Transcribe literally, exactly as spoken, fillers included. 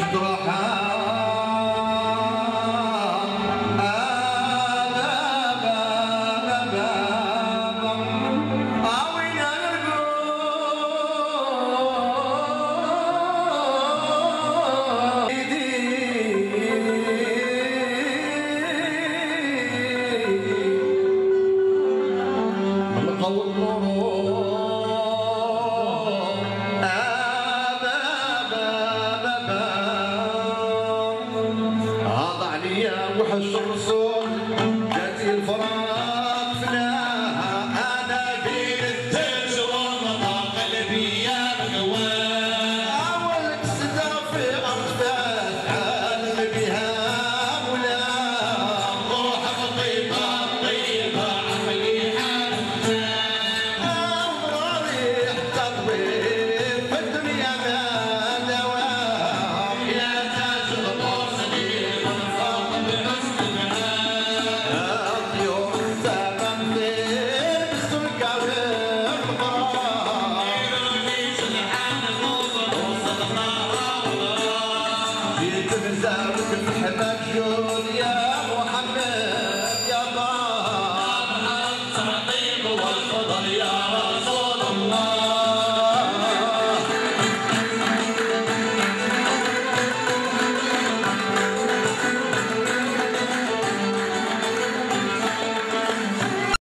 وحش الرسول جاتي الفراق فناها انا بين الثلج والمطر قلبي يا مقواه اول صدى في اطفال عالم بها ولا روح طيبه طيبه عقلي حالها امراري تطوير في الدنيا ما دوام يا تاج القصدي It's